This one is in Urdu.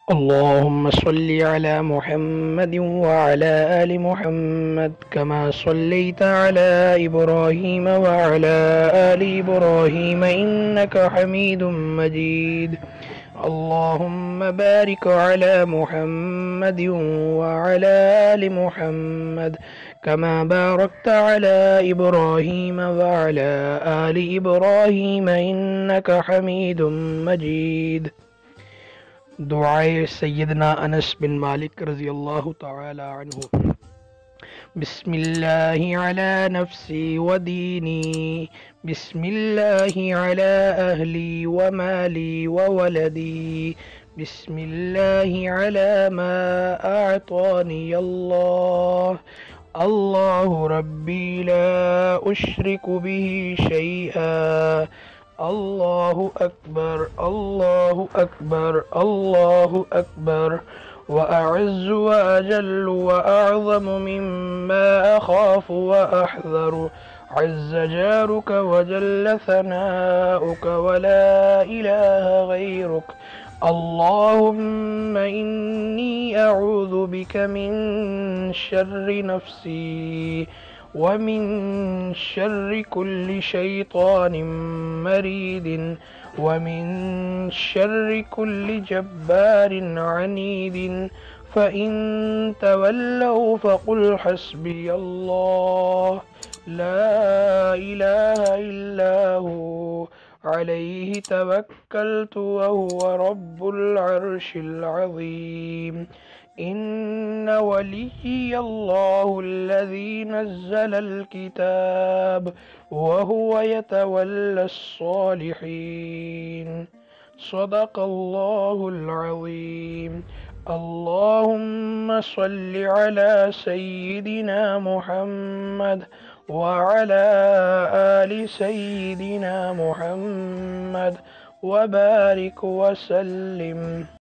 اللهم صل على محمد وعلى آل محمد كما صليت على إبراهيم وعلى آل إبراهيم إنك حميد مجيد. اللهم بارك على محمد وعلى آل محمد كما باركت على إبراهيم وعلى آل إبراهيم إنك حميد مجيد. دعائے سیدنا انس بن مالک رضی اللہ تعالی عنہ. بسم اللہ علی نفسی و دینی، بسم اللہ علی اہلی و مالی و ولدی، بسم اللہ علی ما اعطانی اللہ، اللہ ربی لا اشرک به شیئا، اللہ اکبر اللہ اکبر اللہ اکبر، وأعز وأجل وأعظم مما أخاف وأحذر، عز جارك وجل ثناؤك ولا إله غيرك، اللهم إني أعوذ بك من شر نفسي ومن شر كل شيطان مريد ومن شر كل جبار عنيد، فإن تولوا فقل حسبي الله لا إله إلا هو عليه توكلت وهو رب العرش العظيم. إن وليي الله الذي نزل الكتاب وهو يتولى الصالحين. صدق الله العظيم. اللهم صل على سيدنا محمد وعلى آل سيدنا محمد وبارك وسلم.